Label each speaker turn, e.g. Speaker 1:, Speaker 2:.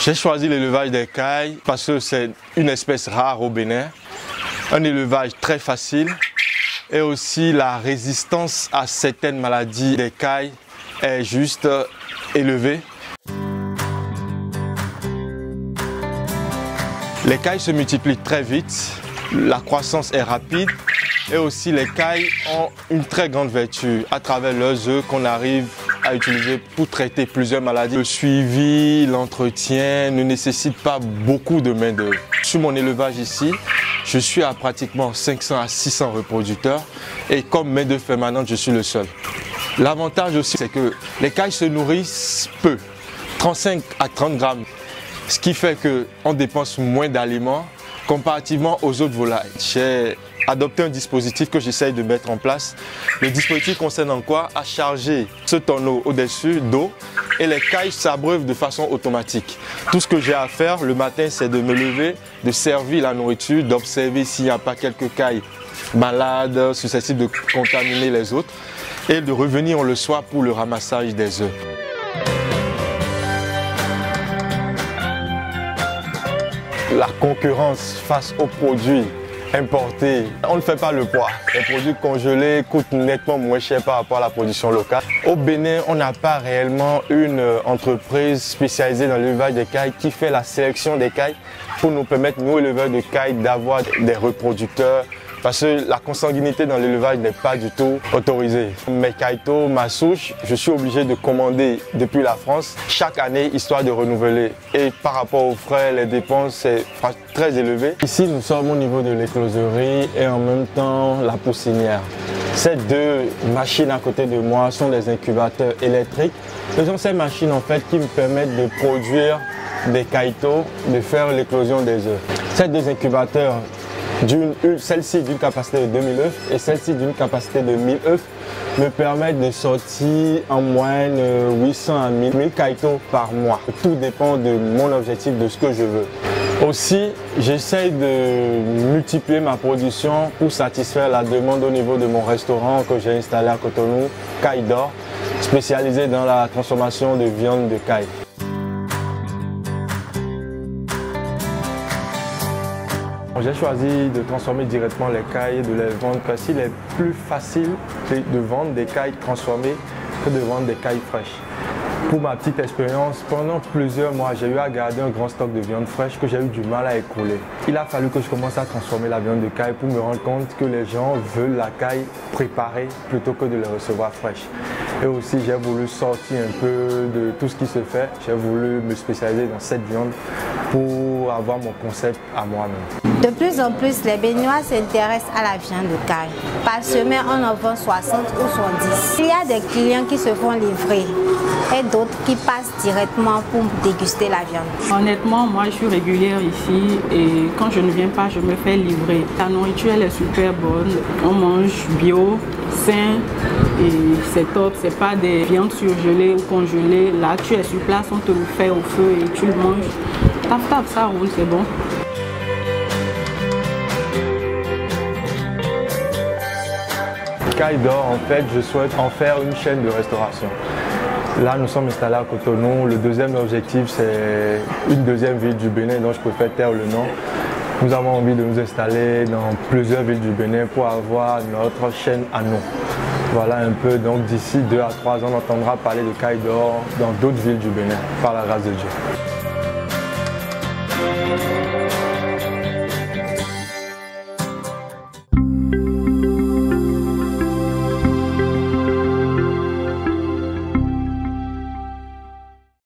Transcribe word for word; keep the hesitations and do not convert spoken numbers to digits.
Speaker 1: J'ai choisi l'élevage des cailles parce que c'est une espèce rare au Bénin, un élevage très facile et aussi la résistance à certaines maladies des cailles est juste élevée. Les cailles se multiplient très vite, la croissance est rapide et aussi les cailles ont une très grande vertu à travers leurs œufs qu'on arrive à utiliser pour traiter plusieurs maladies. Le suivi, l'entretien ne nécessite pas beaucoup de main d'œuvre. Sur mon élevage ici, je suis à pratiquement cinq cents à six cents reproducteurs et comme main d'œuvre permanente, je suis le seul. L'avantage aussi, c'est que les cailles se nourrissent peu, trente-cinq à trente grammes, ce qui fait qu'on dépense moins d'aliments comparativement aux autres volailles. J'ai adopté un dispositif que j'essaye de mettre en place. Le dispositif concerne en quoi? À charger ce tonneau au-dessus d'eau et les cailles s'abreuvent de façon automatique. Tout ce que j'ai à faire le matin, c'est de me lever, de servir la nourriture, d'observer s'il n'y a pas quelques cailles malades, susceptibles de contaminer les autres et de revenir le soir pour le ramassage des œufs. La concurrence face aux produits importés, on ne fait pas le poids. Les produits congelés coûtent nettement moins cher par rapport à la production locale. Au Bénin, on n'a pas réellement une entreprise spécialisée dans l'élevage des cailles qui fait la sélection des cailles pour nous permettre, nous éleveurs de cailles, d'avoir des reproducteurs. Parce que la consanguinité dans l'élevage n'est pas du tout autorisée. Mes caïtos, ma souche, je suis obligé de commander depuis la France chaque année, histoire de renouveler. Et par rapport aux frais, les dépenses, c'est très élevé. Ici, nous sommes au niveau de l'écloserie et en même temps la poussinière. Ces deux machines à côté de moi sont des incubateurs électriques. Ce sont ces machines en fait qui me permettent de produire des caïtos, de faire l'éclosion des œufs. Ces deux incubateurs, celle-ci d'une capacité de deux mille œufs et celle-ci d'une capacité de mille œufs me permettent de sortir en moyenne huit cents à mille caïtos par mois. Tout dépend de mon objectif, de ce que je veux. Aussi, j'essaye de multiplier ma production pour satisfaire la demande au niveau de mon restaurant que j'ai installé à Cotonou, Caille d'Or, spécialisé dans la transformation de viande de caille. J'ai choisi de transformer directement les cailles et de les vendre car il est plus facile de vendre des cailles transformées que de vendre des cailles fraîches. Pour ma petite expérience, pendant plusieurs mois, j'ai eu à garder un grand stock de viande fraîche que j'ai eu du mal à écouler. Il a fallu que je commence à transformer la viande de caille pour me rendre compte que les gens veulent la caille préparée plutôt que de la recevoir fraîche. Et aussi, j'ai voulu sortir un peu de tout ce qui se fait. J'ai voulu me spécialiser dans cette viande pour avoir mon concept à moi-même.
Speaker 2: De plus en plus, les Béninois s'intéressent à la viande de caille. Par semaine, on en vend soixante ou soixante-dix. Il y a des clients qui se font livrer et d'autres qui passent directement pour déguster la viande.
Speaker 3: Honnêtement, moi je suis régulière ici et quand je ne viens pas, je me fais livrer. La nourriture elle est super bonne, on mange bio, sain et c'est top. C'est pas des viandes surgelées ou congelées. Là tu es sur place, on te le fait au feu et tu le manges. Taf taf, ça roule, c'est bon.
Speaker 1: Caille d'Or, en fait, je souhaite en faire une chaîne de restauration. Là, nous sommes installés à Cotonou. Le deuxième objectif, c'est une deuxième ville du Bénin dont je préfère taire le nom. Nous avons envie de nous installer dans plusieurs villes du Bénin pour avoir notre chaîne à nous. Voilà un peu, donc d'ici deux à trois ans, on entendra parler de Caille d'Or dans d'autres villes du Bénin, par la grâce de Dieu.